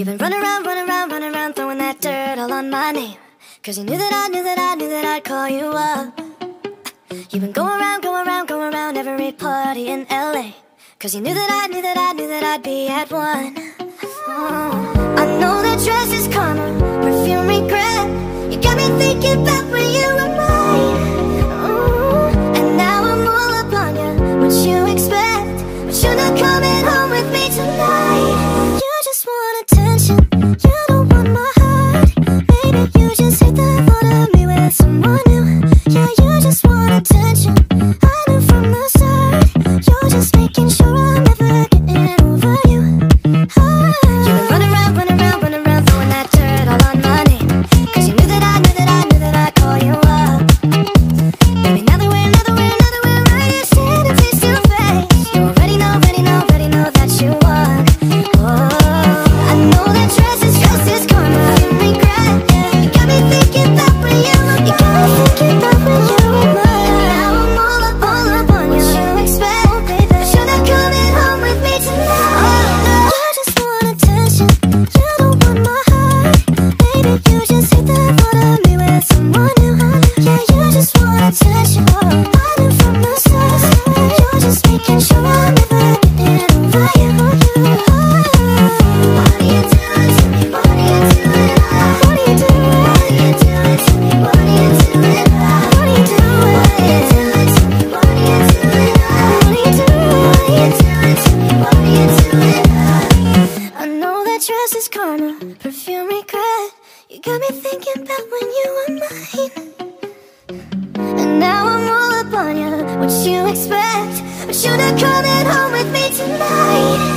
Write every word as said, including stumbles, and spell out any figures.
You've been running around, running around, running around, throwing that dirt all on my name. Cause you knew that I knew that I knew that I'd call you up. You've been going around, going around, going around every party in L A. Cause you knew that I knew that I knew that I'd be at one. Oh. I know that dress is karma, perfume regret. You got me thinking about when you were mine. Ooh. And now I'm all up on you, what you expect. But you're not coming home with me tonight. You just want attention, you don't want my heart. Maybe you just hate the thought of me with someone new. Yeah, you just want attention, I knew from the start. You're just making sure I'm never getting over you. Ah. You've been running around, running around, running around, throwing that dirt all on my name. Cause you knew that I knew that I knew that I'd call you up. Baby, now that we're, now that we're, now that we're right here standing face to face, you already know, already know, already know that you won. Oh, I know that dress is just as karma, you regret. You got me thinking about when you were You got me thinking about when you were mine. Now I'm all up, all up on you. What you expect, oh, baby, but you're not coming home with me tonight. Oh, you just want attention, you don't want my heart. Maybe you just hate the thought of me with someone new. Yeah, you just want attention, I knew from the start. You're just making sure I'm never getting over you. What are you doing to me? What are you doing? What are you doing? What are you doing to me? What are you doing? What are you doing? What are you doing to me? What are you doing? What are you doing? What are you doing to me? What are you doing? I know that dress is karma, perfume regret. You got me thinking about when you were mine. And now I'm all up on you, what you expect. But you're not coming home with me tonight.